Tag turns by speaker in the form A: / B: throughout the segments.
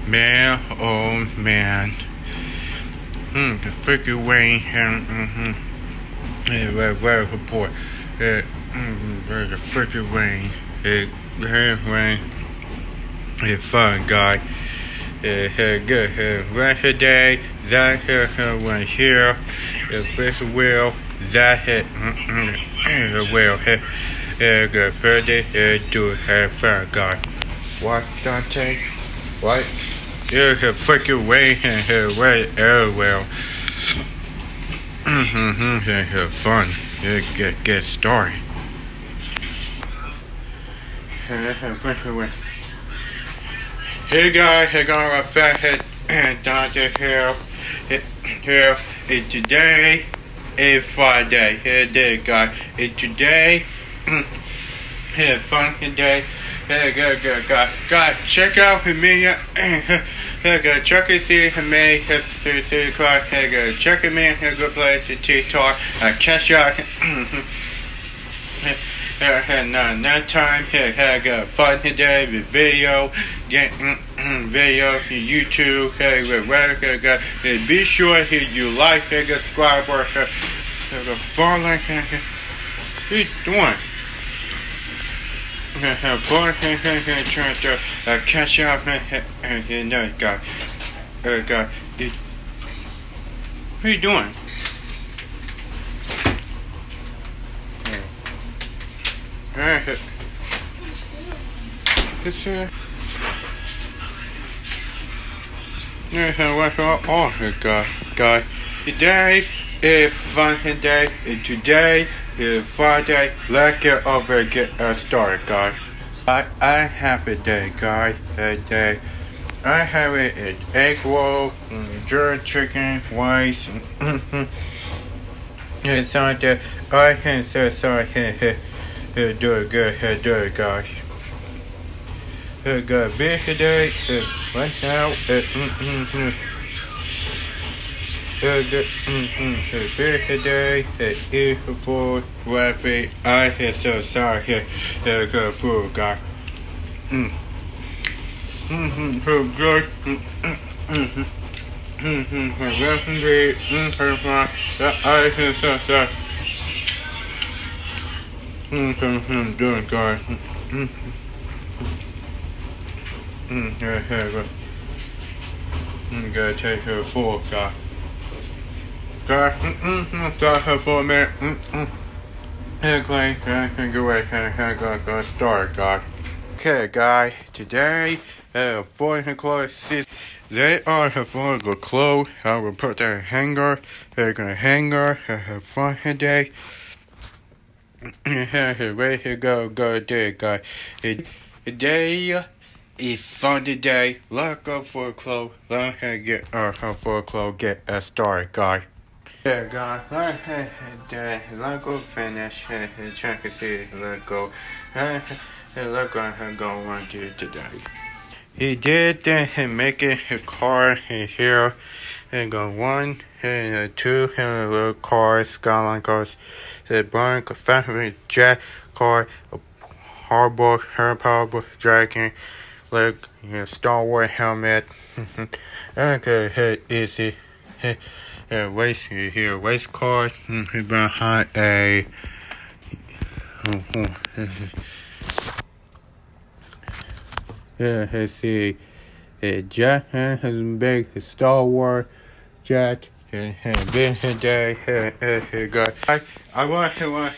A: Man, oh man. The freaking rain weather report. The freaking rain. Rain. It's fun, guy. Good. Right today, that one here. This wheel, that hit. The wheel hit. Good birthday. Do have fun, guy. What, Dante? What? There's a freaking rain here, right everywhere. It's fun. Get started. Hey guys, I got a fathead and Dante here. Today is Friday. Here, guys. Today is fun today. Good. Guys, check out me. Check and see me. 6 o'clock. Check me. Good play to TikTok. Catch out. That time. Got fun today with video. Get video YouTube. Be sure you like. Subscribe. Follow. What you doing? Have fun, trying to catch up, guy. What are you doing? It's what's all guy. Today is fun day. Today is Friday. Let's get over and get started, guys. I have a day, guys. A day. I have an egg roll, jerk chicken, rice. It's on there. I can say sorry. Do it good, guys. Got big today. Right now. Big today. Eat food. Rapid. I am so sorry. Good food, guys. So good. I am so sorry. Doing, guys. Gotta take her full, guys. Start her for a minute. Clay, I can go away. Go start, guys. Okay, guys. Today, 4 o'clock. They are for the clothes. I will put their hanger. They're gonna hanger. Have fun today. Ready to go there, guys. Today is fun today. Let's go for a clothes. Let's get for a clothes. Get started, guys. Yeah, guys. Let's go finish. Check and see. Let's go. Let's go on to today. He did make it a car here. And got 1 and 2 little cars, Skyline cars. The Brian factory jet car, a powerboat dragon, like Star Wars helmet. Okay, hit easy. Race here, race car. Behind a. Yeah, let's see. A jet has big Star Wars jet. Big day. I want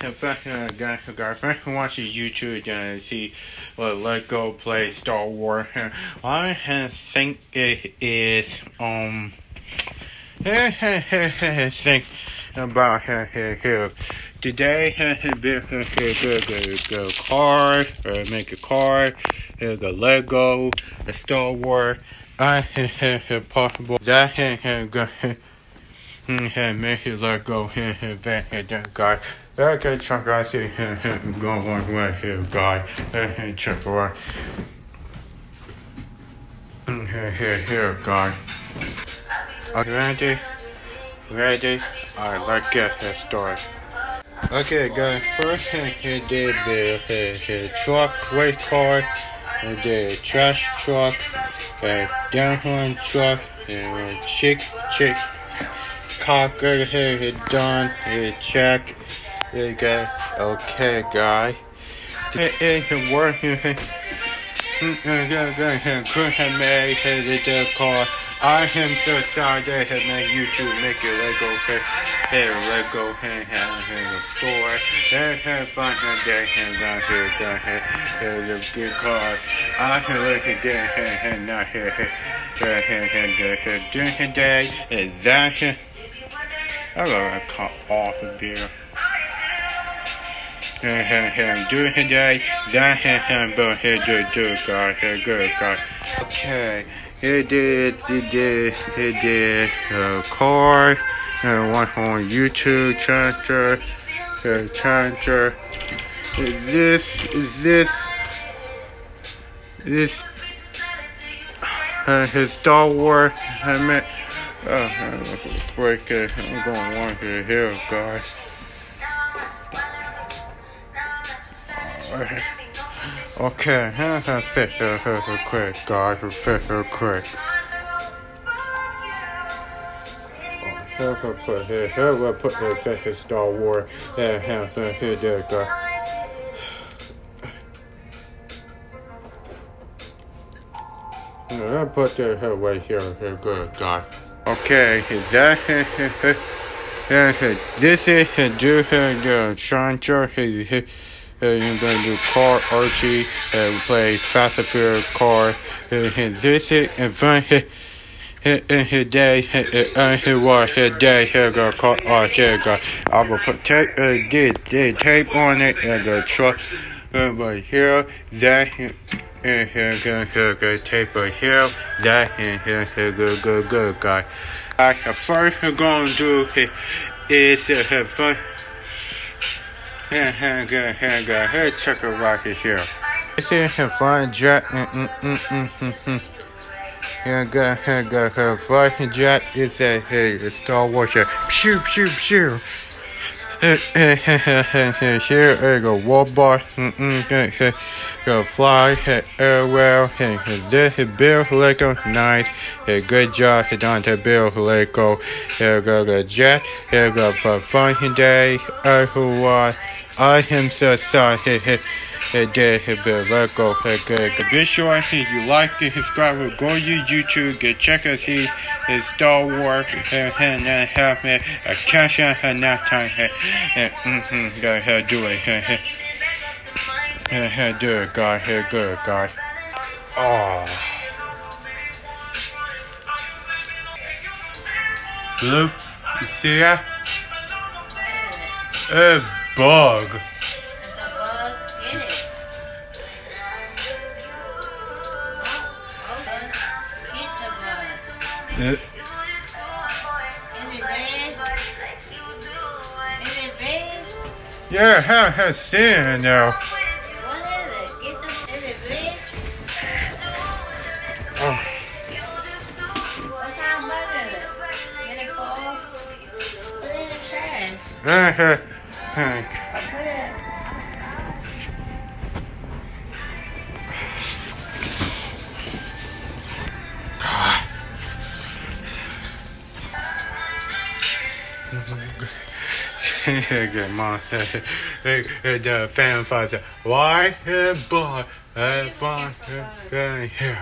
A: to watch YouTube and see Let Go play Star Wars. I think it is think about here today. Go car, make a car. The Lego, the Star Wars. I have possible that make it let go guys. Okay, check I see going on right here, guys. Check around. Here, guys. Ready? Alright, let's get started. Okay, guys. First, he did the truck, race car. the trash truck, down truck, chick, cocker, done, check, okay, guy. It working. Could have made the car. I am so sorry they have made YouTube make a Lego Lego in the store. They have fun and they have here the good cars. I can look at that and not here during the day is that I gotta cut off a beer. Do today, that but do God. Okay, he did car, one on YouTube, charger. This his Star Wars. I meant, break it. I'm going to want to hear, guys. Okay, fit her quick, guys. Fit her quick. Here we'll put the fit Star Wars. Here, there, guys. I'll put her right here, good, guys. Okay, is that this is do the Chanter. You're gonna do car Archie, play Fast and Furious car. This is in front his day, his day, here go car Archie. I will put tape, tape on it and the truck right here, that here, go tape right here, that here, good, guy. The first we're gonna do is fun. Here, check a rocket here. This is a flying jet. Here, go, flying jet is a Star Wars. Pew. Here, go, robot. Go fly, airwell. This is Bill Lego, nice. Good job, done to Bill Lego. Here, go, jet. Here, go, for fun day. I am so sorry. Lego. Be sure you like and subscribe. Go to YouTube. Check us see his Star Wars and have me a cash and that time. Go ahead, do it. Do it, guy. Good, guy. Oh. Blue, you see that? A bug. Yeah, have seen now.
B: What is it? Is it big?
A: Oh.
B: What kind of bug is it? Get it cold? Put it in the trash. Put it.
A: Good monster. The fan fighter. Why boy? Fun here.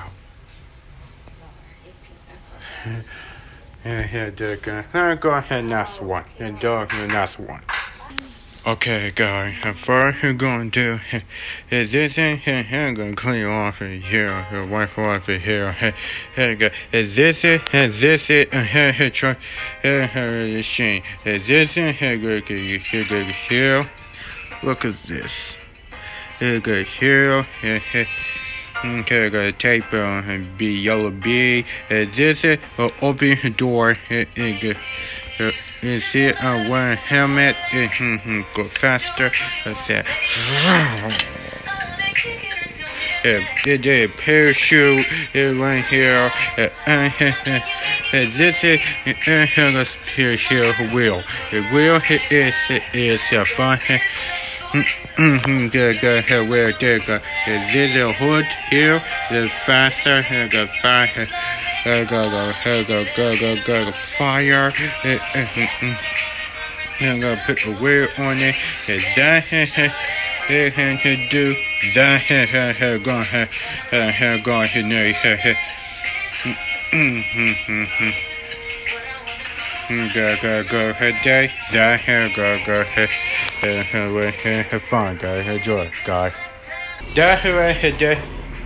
A: Yeah, go ahead, next one. And dog, next one. Okay, guys, first we're going to do is this in here. I'm going to clean off in here. Wipe off in here. Here we go. Is this it? Is this it? Here, try. Here, the machine. Is this in here? Here. Look at this. Here, go here. Okay, got a tape on B, yellow B. Is this it? Open the door. You see it on one helmet. Go faster. That's it. It did a parachute. It right here. This is here wheel. The wheel is fun. Good, good, where there go. Is this a hood here? The faster, here go fire. Here go, fire. Here go, put a wear on it. Is that here to do? That here go, here go, here. Go, head day. That here go, have fun, guys. Enjoy, guys. That here day.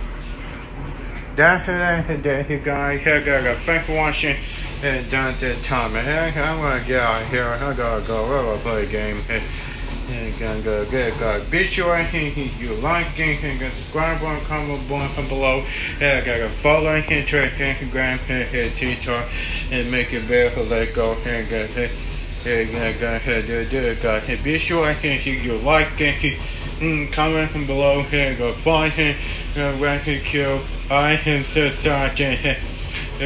A: That here, guys. Here go. Thanks for watching. And down to time. I'm gonna get out here. I gotta go. We're gonna play a game. And go good, guys. Be sure you like and subscribe on comment below. Gotta follow and track Instagram and TikTok and make it better. Let go and go ahead. Be sure you like and comment below. Go find him. Rank and kill. I am society. Do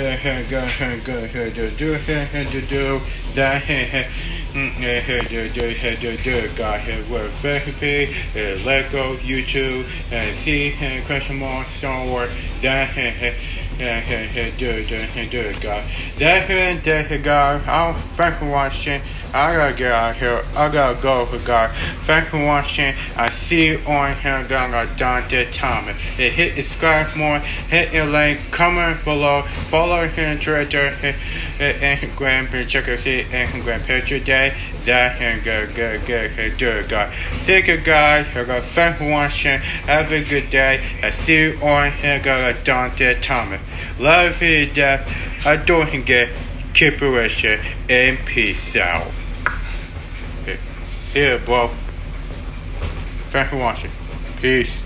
A: that. God work therapy, Lego, YouTube, and see question mark Star Wars. That do it, God. That God. Thanks for watching. I gotta get out here. I gotta go, God. Thanks for watching. I see you on here. Gonna down to Thomas. Hit subscribe more. Hit your link. Comment below. Follow him Twitter, Instagram. Check out see Instagram picture day. That and go, do it, God. Thank you, guys. Thanks for watching. Have a good day. I see you on here. Gonna down to Thomas. Love you to death. Adore him. Keep it with you. And peace out. Okay. See you, bro. Thanks for watching. Peace.